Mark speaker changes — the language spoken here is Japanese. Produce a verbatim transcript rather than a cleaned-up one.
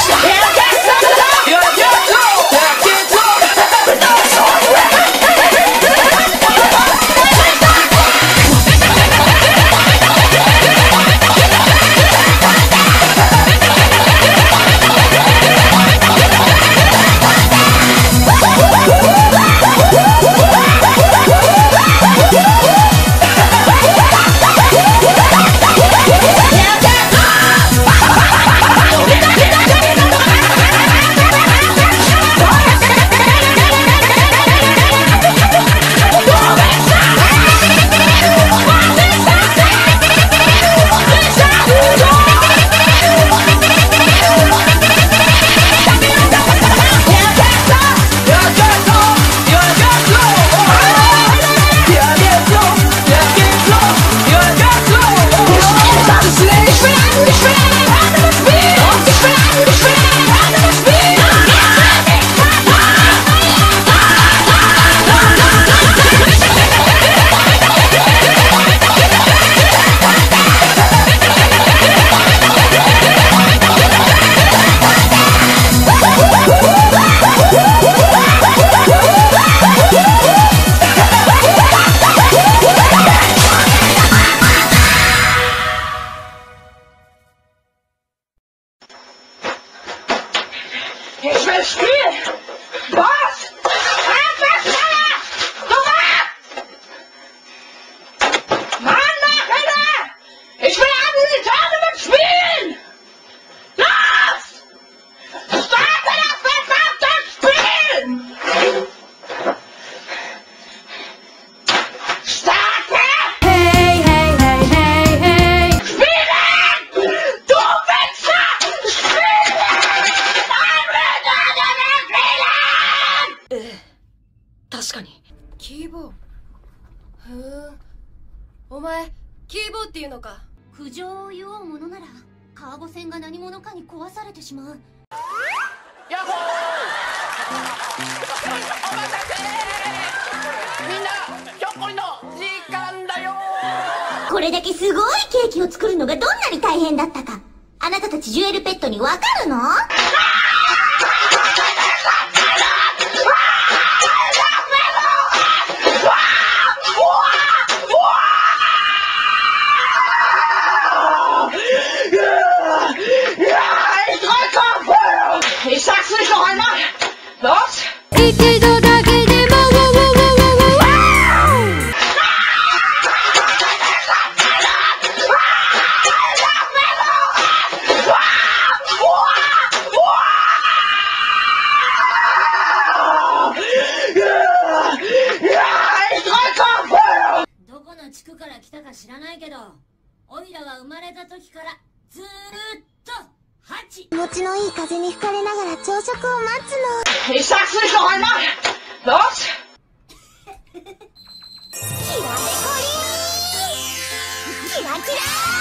Speaker 1: Ich will spielen! Was? Mann, mach Alter! Ich will an die Tournament spielen! Los! Starte das verdammte Spiel! Starte!
Speaker 2: Hey, hey, hey, hey, hey!
Speaker 1: Spielen! Du Wichser! Spielen! Spielen!
Speaker 2: 確かにキーボー。へえ、お前キーボーっていうのか。
Speaker 3: 苦情を言おうものならカーボ戦が何者かに壊されてしまう。
Speaker 1: ヤッホー！お待たせ！みんなひょっこりの時間だよ。
Speaker 3: これだけすごいケーキを作るのがどんなに大変だったか、あなたたちジュエルペットにわかるの？
Speaker 1: Ich sag's nicht noch einmal! Los!
Speaker 2: 一度だけでも
Speaker 3: どこの地区から来たか知らないけど、オイラは生まれた時からずーっとハチ。
Speaker 4: 気持ちのいい風に吹かれながら朝食を待つの。
Speaker 1: Ich sag's nicht noch einmal! Los!
Speaker 4: キラメコリーキラキラー